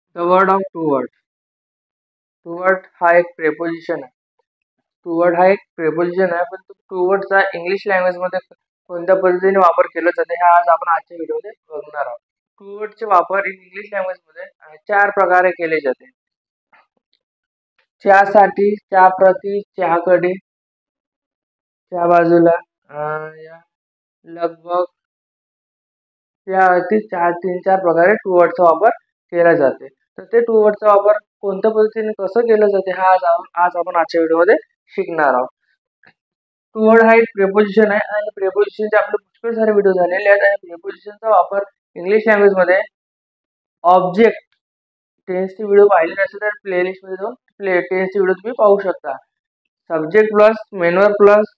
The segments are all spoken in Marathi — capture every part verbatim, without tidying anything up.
The word of toward. Toward हा एक प्रेपोजिशन आहे. टूवर्ड हा एक प्रेपोजिशन आहे, पण तो टूवर्डचा इंग्लिश लँग्वेज मध्ये कोणत्या पद्धतीने वापर केला जाते हे आज आपण आजच्या व्हिडिओमध्ये बघणार आहोत. टूवर्डचे वापर इंग्लिश लँग्वेज मध्ये अ, चार प्रकारे केले जाते. चहासाठी, चहाप्रती, चहाकडे, त्या बाजूला, अ, या लगभग, या अर्थी चार तीन चार प्रकारे टूवर्डचा वापर केला जाते. तर ते टूवर्डचा वापर कोणत्या पद्धतीने कसं केलं जाते हा आज आपण आज आपण आजच्या व्हिडिओमध्ये शिकणार आहोत. टूवर्ड हा एक प्रेपोजिशन आहे आणि प्रेपोजिशनचे आपले पुष्कळ सारे व्हिडिओ झालेले आहेत आणि प्रेपोजिशनचा वापर इंग्लिश लँग्वेज मध्ये ऑब्जेक्ट टेन्सचे व्हिडिओ पाहिले नसेल तर प्लेलिस्ट मध्ये जाऊन प्ले टेन्सचे व्हिडिओ तुम्ही पाहू शकता. Subject plus main verb plus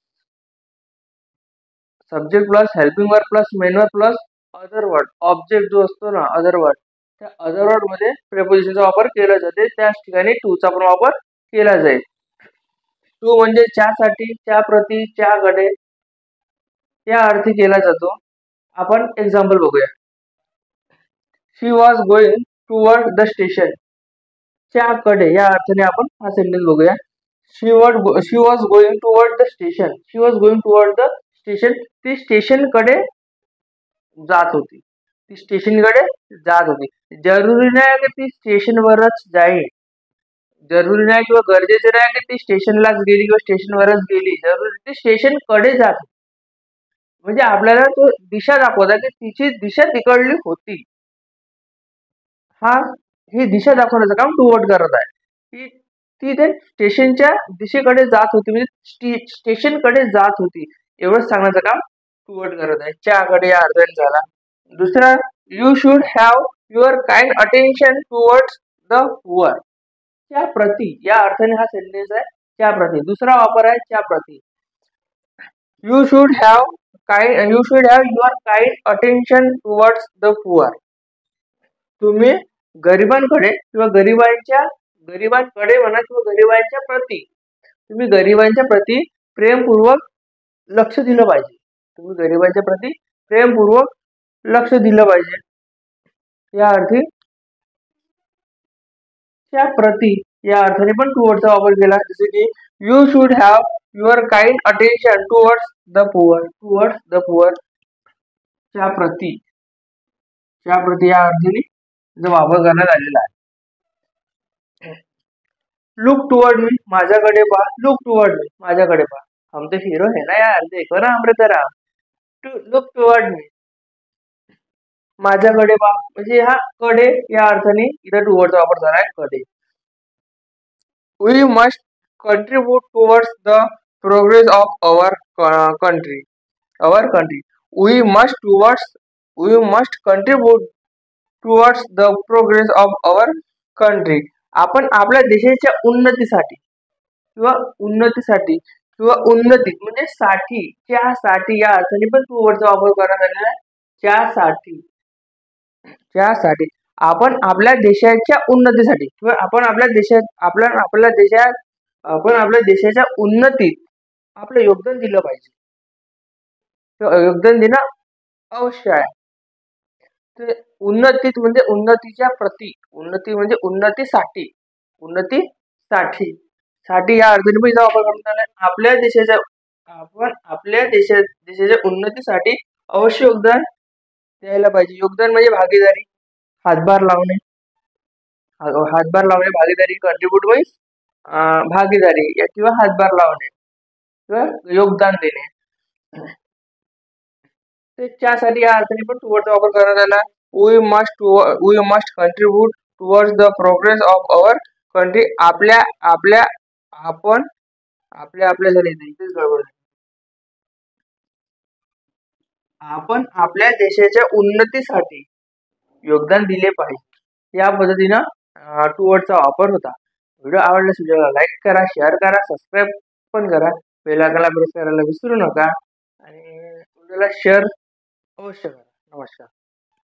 subject plus helping verb plus main verb plus other word. Object जो असतो ना अदर वर्ड, त्या अदर वर्ड मध्ये प्रेपोजिशनचा वापर केला जाते. त्याच ठिकाणी टूचा पण वापर केला जाईल. टू म्हणजे चहासाठी, चहाप्रती, चहाकडे या अर्थी केला जातो. आपण एक्झाम्पल बघूया. She was going toward the station. चहाकडे या अर्थाने आपण हा सेंटेन्स बघूया. She was she was going toward the station. She was going toward the station. ती स्टेशन कडे जात होती. ती स्टेशनकडे जात होती. जरुरी नाही की ती स्टेशनवरच जाईल. जरुरी नाही किंवा गरजेचं नाही की ती स्टेशनलाच गेली किंवा स्टेशनवरच गेली. जरुरी ती स्टेशनकडे जात होती. म्हणजे आपल्याला तो दिशा दाखवता की तिची दिशा तिकडली होती. हा ही दिशा दाखवण्याचं काम टूवर्ड करत आहे. ती ती ते स्टेशनच्या दिशेकडे जात होती, म्हणजे स्टेशनकडे जात होती एवढंच सांगण्याचं काम टूवर्ड करत आहे. चहाकडे या अर्थाने झाला. दुसरा, you should have your kind attention towards the poor. त्या प्रती या अर्थाने हा सेंटेन्स आहे. त्या प्रती दुसरा वापर आहे त्या प्रती. You should have kind you should have your kind attention towards the poor. तुम्ही गरिबांकडे किंवा गरिबांच्या गरिबांकडे म्हणा किंवा गरिबांच्या प्रती तुम्ही गरिबांच्या प्रती प्रेमपूर्वक लक्ष दिलं पाहिजे. तुम्ही गरिबांच्या प्रती प्रेमपूर्वक लक्ष दिलं पाहिजे. या अर्थी त्या प्रती या अर्थाने पण टूवर्डचा वापर केला. जसे की you should have your kind attention towards the poor. Towards the poor त्या प्रती त्या प्रती या अर्थाने जो वापर करण्यात आलेला आहे. लुक टुवर्ड मी, माझ्याकडे पहा. लुक टुवर्ड मी, माझ्याकडे पहा. हम तो हीरो है ना यार, देखो ना हमरे तरह. टू लुक टुवर्ड मी, माझ्याकडे पहा. म्हणजे हा कडे या अर्थाने इथं टुवर्डचा वापर झाला आहे. कडे. We must contribute towards the progress of our country. Our country. We must towards we must contribute towards the progress of our country. आपण आपल्या देशाच्या उन्नतीसाठी किंवा उन्नतीसाठी किंवा उन्नती म्हणजे साठी त्यासाठी या अर्थाने पण टुवर्डचा वापर करण्यात आलेला आहे. त्यासाठी त्यासाठी आपण आपल्या देशाच्या उन्नतीसाठी किंवा आपण आपल्या देशात आपल्या आपल्या देशात आपण आपल्या देशाच्या उन्नतीत आपलं योगदान दिलं पाहिजे. योगदान देणं अवश्य आहे. ते उन्नतीत म्हणजे उन्नतीच्या प्रती, उन्नती म्हणजे उन्नतीसाठी, उन्नतीसाठी साठी या अर्थाने पण इथं वापर करण्यात आला. आपल्या देशाच्या आपण आपल्या देशा देशाच्या उन्नतीसाठी अवश्य योगदान द्यायला पाहिजे. योगदान म्हणजे भागीदारी, हातभार लावणे. हातभार लावणे भागीदारी. कंट्रीब्यूट मीन्स भागीदारी या किंवा हातभार लावणे किंवा योगदान देणे. त्यासाठी या अर्थाने पण टुवर्डचा वापर करण्यात आला. We must we must contribute towards the progress of our country. आपल्या आपल्या आपण आपल्या आपल्या झाले इथेच गडबड. आपण आपल्या देशाच्या उन्नतीसाठी योगदान दिले पाहिजे. या पद्धतीनं टुवर्डचा वापर होता. व्हिडिओ आवडल्यास व्हिडिओला लाईक करा, शेअर करा, सबस्क्राईब पण करा. बेल आयकॉनला प्रेस करायला विसरू नका आणि व्हिडिओला शेअर अवश्य करा. नमस्कार.